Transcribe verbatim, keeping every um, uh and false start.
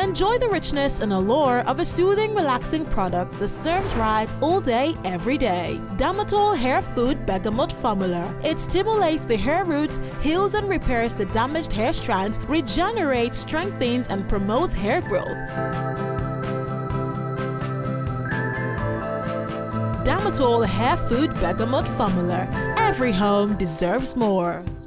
Enjoy the richness and allure of a soothing, relaxing product that serves right all day, every day. Damatol Hair Food Bergamot Formula. It stimulates the hair roots, heals and repairs the damaged hair strands, regenerates, strengthens, and promotes hair growth. Damatol Hair Food Bergamot Formula. Every home deserves more.